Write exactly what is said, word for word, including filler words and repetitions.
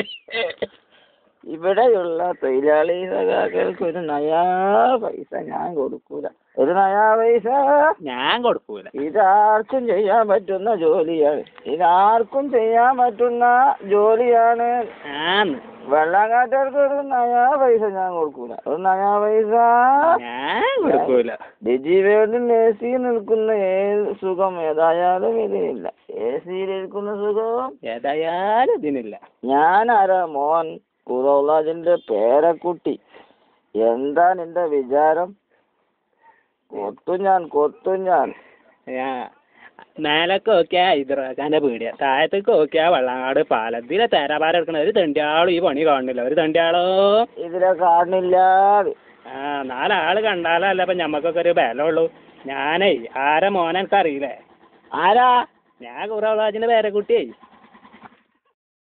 ഇവിടെയുള്ള തൊഴിലാളി സഖാക്കൾക്ക് ഒരു നയാ പൈസ ഞാൻ കൊടുക്കൂല. ഒരു നയാ പൈസ ഞാൻ കൊടുക്കൂല. ഇതാർക്കും ചെയ്യാൻ പറ്റുന്ന ജോലിയാണ്. ഇതാർക്കും ചെയ്യാൻ പറ്റുന്ന ജോലിയാണ്. വെള്ളാങ്കാട്ടർക്ക് ഒരു നയാ പൈസ ഞാൻ കൊടുക്കൂല. ഒരു നയാ പൈസ ഞാൻ കൊടുക്കൂല. ഡിജി വേൾഡിൽ എ സി നിൽക്കുന്ന ഏത് സുഖം ഏതായാലും ഇതിനില്ല. എ സിയിലിരിക്കുന്ന സുഖം ഏതായാലും ഇതിനില്ല. ഞാനാരാ മോൻ ഖുറൗലാജിന്റെ പേരക്കുട്ടി. എന്താ നിന്റെ വിചാരം? കൊത്തു ഞാൻ കൊത്തു ഞാൻ മേലക്ക് നോക്കിയാ ഹൈദരാബാദിന്റെ പീടിയ, താഴത്തേക്ക് നോക്കിയാ വെള്ളാങ്ങാട് പാലം. ഇതിലെ തേരാപാരം എടുക്കണ ഒരു തെണ്ടിയാളും ഈ പണി കാണുന്നില്ല. ഒരു തെണ്ടിയാളോ ഇതിലെ കാണുന്നില്ല. ആ നാലാള് കണ്ടാലല്ല ഇപ്പൊ ഞമ്മക്കൊക്കെ ഒരു ബലം ഉള്ളൂ. ഞാനേ ആരാ മോനെ എനിക്ക് അറിയില്ലേ? ആരാ? ഞാൻ ഖുറൗലാജിന്റെ പേരക്കുട്ടിയേ.